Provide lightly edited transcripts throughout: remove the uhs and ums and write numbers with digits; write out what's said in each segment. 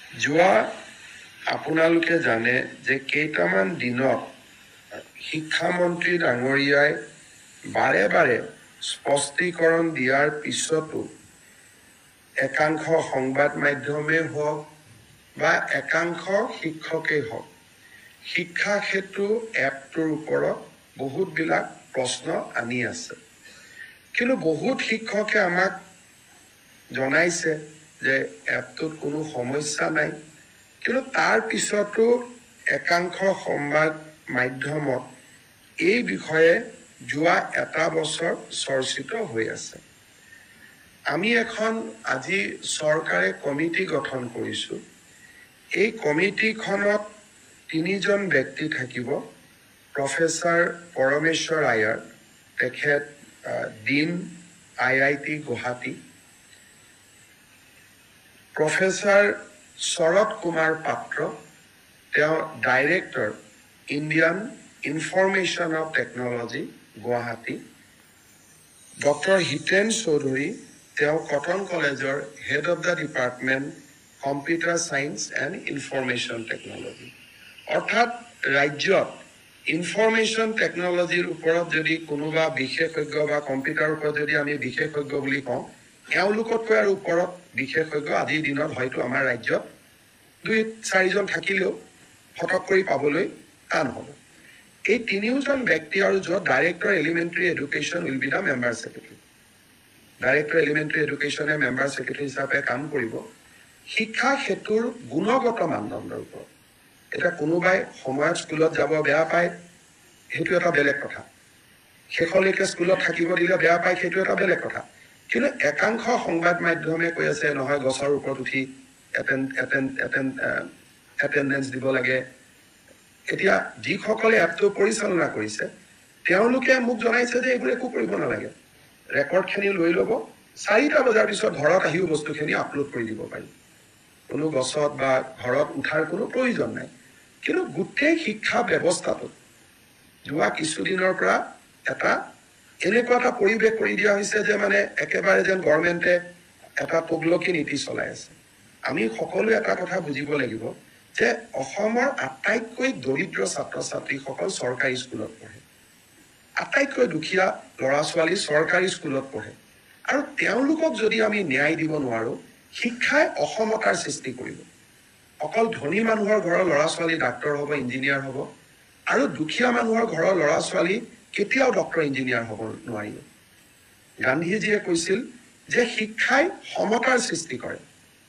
যোৱা আপোনালোকে জানে যে কেইটামান দিনত শিক্ষামন্ত্ৰী ডাঙৰীয়াই বাৰে বাৰে স্পষ্টীকৰণ দিয়াৰ পিছতো একাংশ সংবাদ মাধ্যমেই হওক বা একাংশ শিক্ষকেই হওক শিক্ষা সেতু এপটোৰ ওপৰত বহুতবিলাক প্ৰশ্ন আনি আছে। কিন্তু বহুত শিক্ষকে আমাক জনাইছে যে এপটোত কোনো সমস্যা নাই, কিন্তু তাৰ পিছতো একাংশ সংবাদ মাধ্যমত এই বিষয়ে যোৱা এটা বছৰ চৰ্চিত হৈ আছে। আমি এখন আজি চৰকাৰে কমিটি গঠন কৰিছোঁ। এই কমিটিখনত 3জন ব্যক্তি থাকিব। প্ৰফেচাৰ পৰমেশ্বৰ আয়াৰ, তেখেত dean IIT Guwahati, professor Sarat Kumar Patra, তেওঁ director Indian information of technology Guwahati, doctor Hiten Choudhury, তেওঁ কটন কলেজৰ head of the department computer science and information technology. অৰ্থাৎ ৰাজ্যত ইনফৰমেশ্যন টেকনলজিৰ ওপৰত যদি কোনোবা বিশেষজ্ঞ বা কম্পিউটাৰৰ ওপৰত যদি আমি বিশেষজ্ঞ বুলি কওঁ, এওঁলোকতকৈ আৰু ওপৰত বিশেষজ্ঞ আজিৰ দিনত হয়তো আমাৰ ৰাজ্যত 2-4জন থাকিলেও ফটক কৰি পাবলৈ টান হ'ব। এই 3জন ব্যক্তি আৰু য'ত director elementary education will be the member secretary. Director elementary এডুকেশ্যনে মেম্বাৰ ছেক্ৰেটাৰী হিচাপে কাম কৰিব শিক্ষা সেতুৰ গুণগত মানদণ্ডৰ ওপৰত। এতিয়া কোনোবাই সময়ত স্কুলত যাব বেয়া পায়, সেইটো এটা বেলেগ কথা। শেষলৈকে স্কুলত থাকিব দিলে বেয়া পায়, সেইটো এটা বেলেগ কথা। কিন্তু একাংশ সংবাদ মাধ্যমে কৈ আছে নহয় গছৰ ওপৰত উঠি এটেণ্ডেঞ্চ দিব লাগে। এতিয়া যিসকলে এপটো পৰিচালনা কৰিছে তেওঁলোকে মোক জনাইছে যে এইবোৰ একো কৰিব নালাগে, ৰেকৰ্ডখিনি লৈ ল'ব, 4টা বজাৰ পিছত ঘৰত আহিও বস্তুখিনি আপলোড কৰি দিব পাৰি। কোনো গছত বা ঘৰত উঠাৰ কোনো প্ৰয়োজন নাই। কিন্তু গোটেই শিক্ষা ব্যৱস্থাটোত যোৱা কিছুদিনৰ পৰা এনেকুৱা এটা পৰিৱেশ কৰি দিয়া হৈছে যে মানে একেবাৰে যেন গভৰ্ণমেণ্টে এটা তগলকি নীতি চলাই আছে। আমি সকলোৱে এটা কথা বুজিব লাগিব যে অসমৰ আটাইতকৈ দৰিদ্ৰ ছাত্ৰ ছাত্ৰীসকল চৰকাৰী স্কুলত পঢ়ে, আটাইতকৈ দুখীয়া ল'ৰা ছোৱালী চৰকাৰী স্কুলত পঢ়ে। আৰু তেওঁলোকক যদি আমি ন্যায় দিব নোৱাৰোঁ, শিক্ষাই অসমতাৰ সৃষ্টি কৰিব। অকল ধনী মানুহৰ ঘৰৰ ল'ৰা ছোৱালী ডাক্তৰ হ'ব, ইঞ্জিনিয়াৰ হ'ব, আৰু দুখীয়া মানুহৰ ঘৰৰ ল'ৰা ছোৱালী কেতিয়াও ডক্তৰ ইঞ্জিনিয়াৰ হ'ব নোৱাৰিব। গান্ধীজীয়ে কৈছিল যে শিক্ষাই সমতাৰ সৃষ্টি কৰে।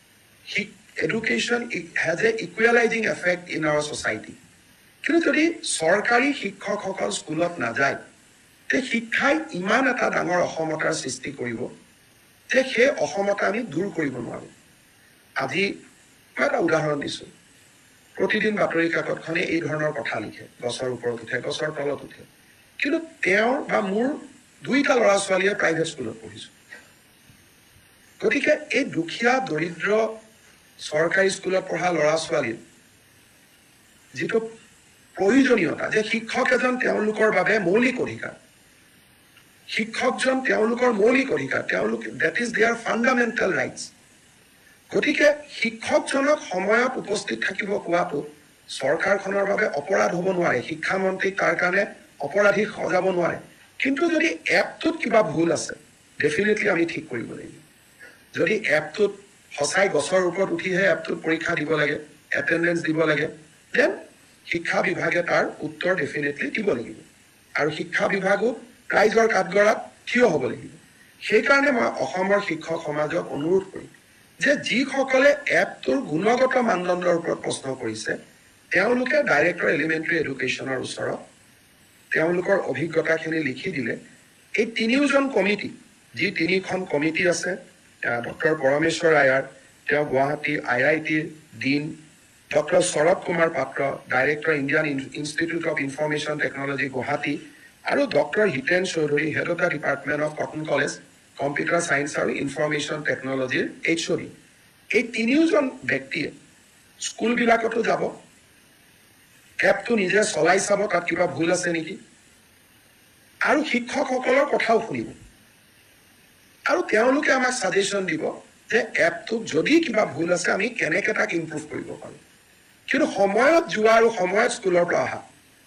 Education has a equalising effect in our society. কিন্তু যদি চৰকাৰী শিক্ষকসকল স্কুলত নাযায়, তে শিক্ষাই ইমান এটা ডাঙৰ অসমতাৰ সৃষ্টি কৰিব যে সেই অসমতা আমি দূৰ কৰিব নোৱাৰোঁ। আজি মই এটা উদাহৰণ দিছোঁ। প্ৰতিদিন বাতৰি কাকতখনে এই ধৰণৰ কথা লিখে, গছৰ ওপৰত উঠে, গছৰ তলত উঠে। কিন্তু তেওঁৰ বা মোৰ 2টা ল'ৰা ছোৱালীয়ে প্ৰাইভেট স্কুলত পঢ়িছোঁ। গতিকে এই দুখীয়া দৰিদ্ৰ চৰকাৰী স্কুলত পঢ়া ল'ৰা ছোৱালীৰ যিটো প্ৰয়োজনীয়তা যে শিক্ষক এজন তেওঁলোকৰ বাবে মৌলিক অধিকাৰ, শিক্ষকজন তেওঁলোকৰ মৌলিক অধিকাৰ, that is their fundamental rights. গতিকে শিক্ষকজনক সময়ত উপস্থিত থাকিব কোৱাটো চৰকাৰখনৰ বাবে অপৰাধ হ'ব নোৱাৰে। শিক্ষামন্ত্ৰীক তাৰ কাৰণে অপৰাধী সজাব নোৱাৰে। কিন্তু যদি এপটোত কিবা ভুল আছে, ডেফিনেটলি আমি ঠিক কৰিব লাগিব। যদি এপটোত সঁচাই গছৰ ওপৰত উঠিহে এপটোত পৰীক্ষা দিব লাগে, এটেণ্ডেঞ্চ দিব লাগে, দেন শিক্ষা বিভাগে তাৰ উত্তৰ ডেফিনেটলি দিব লাগিব। আৰু শিক্ষা বিভাগো ৰাইজৰ কাঠগড়াত থিয় হ'ব লাগিব। সেইকাৰণে মই অসমৰ শিক্ষক সমাজক অনুৰোধ কৰিম যে যিসকলে এপটোৰ গুণগত মানদণ্ডৰ ওপৰত প্ৰশ্ন কৰিছে তেওঁলোকে ডাইৰেক্টৰ এলিমেণ্টাৰী এডুকেশ্যনৰ ওচৰত তেওঁলোকৰ অভিজ্ঞতাখিনি লিখি দিলে এই 3জন কমিটি, যি 3খন কমিটি আছে, ডক্টৰ পৰমেশ্বৰ আয়াৰ, তেওঁ গুৱাহাটী IITৰ dean, doctor Sarat Kumar Patra, director Indian institute of information technology Guwahati, আৰু doctor Hiten Choudhury, head of the department of cotton college computer science আৰু ইনফৰমেশ্যন টেকনলজিৰ HOD। এই 3জন ব্যক্তিয়ে স্কুলবিলাকতো যাব, এপটো নিজে চলাই চাব তাত কিবা ভুল আছে নেকি, আৰু শিক্ষকসকলৰ কথাও শুনিব, আৰু তেওঁলোকে আমাক ছাজেশ্যন দিব যে এপটোত যদি কিবা ভুল আছে আমি কেনেকৈ তাক ইম্প্ৰুভ কৰিব পাৰোঁ কিন্তু সময়ত যোৱা আৰু সময়ত স্কুলৰ পৰা অহা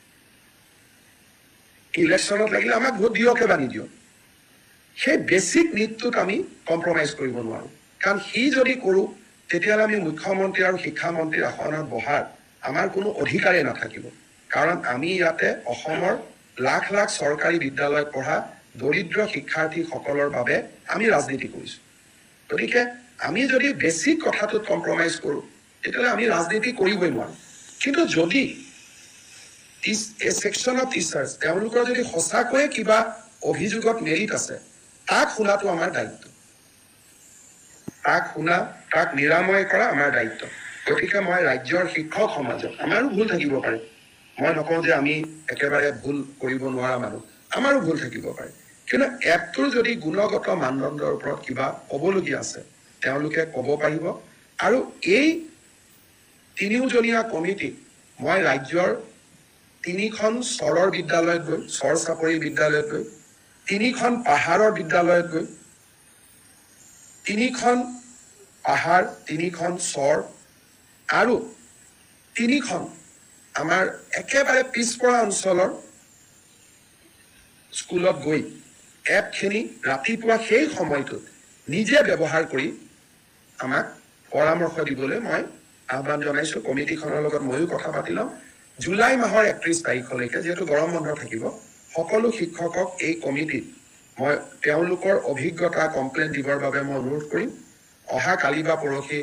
ইলেকশ্যনত লাগিলে আমাক ভোট দিয়কে বা নিদিয়ক সেই বেচিক নিডটোত আমি কম্প্ৰমাইজ কৰিব নোৱাৰোঁ কাৰণ সি যদি কৰোঁ তেতিয়াহ'লে আমি মুখ্যমন্ত্ৰী আৰু শিক্ষামন্ত্ৰীৰ আসনত বহাৰ আমাৰ কোনো অধিকাৰেই নাথাকিব কাৰণ আমি ইয়াতে অসমৰ লাখ লাখ চৰকাৰী বিদ্যালয়ত পঢ়া দৰিদ্ৰ শিক্ষাৰ্থীসকলৰ বাবে আমি ৰাজনীতি কৰিছোঁ গতিকে আমি যদি বেচিক কথাটোত কম্প্ৰমাইজ কৰোঁ তেতিয়াহ'লে আমি ৰাজনীতি কৰিবই নোৱাৰোঁ কিন্তু যদি ছেকশ্যন অফ টিচাৰ্ছ তেওঁলোকৰ যদি সঁচাকৈয়ে কিবা অভিযোগত মেৰিট আছে তাক শুনাটো আমাৰ দায়িত্ব তাক শুনা তাক নিৰাময় কৰা আমাৰ দায়িত্ব গতিকে মই ৰাজ্যৰ শিক্ষক সমাজক আমাৰো ভুল থাকিব পাৰে মই নকওঁ যে আমি একেবাৰে ভুল কৰিব নোৱাৰা মানুহ আমাৰো ভুল থাকিব পাৰে কিন্তু এপটোৰ যদি গুণগত মানদণ্ডৰ ওপৰত কিবা ক'বলগীয়া আছে তেওঁলোকে ক'ব পাৰিব আৰু এই তিনিওজনীয়া কমিটি মই ৰাজ্যৰ 3খন চৰৰ বিদ্যালয়ত গৈ চৰ চাপৰি বিদ্যালয়ত গৈ 3খন পাহাৰৰ বিদ্যালয়ত গৈ 3খন পাহাৰ 3খন চৰ আৰু 3খন আমাৰ একেবাৰে পিছপৰা অঞ্চলৰ স্কুলত গৈ এপখিনি ৰাতিপুৱা সেই সময়টোত নিজে ব্যৱহাৰ কৰি আমাক পৰামৰ্শ দিবলৈ মই আহ্বান জনাইছোঁ কমিটিখনৰ লগত ময়ো কথা পাতি লম জুলাই মাহৰ 31 তাৰিখলৈকে যিহেতু গৰম বন্ধ থাকিব সকলো শিক্ষকক এই কমিটিত মই তেওঁলোকৰ অভিজ্ঞতা কমপ্লেইন দিবৰ বাবে মই অনুৰোধ কৰিম অহা কালি বা পৰহি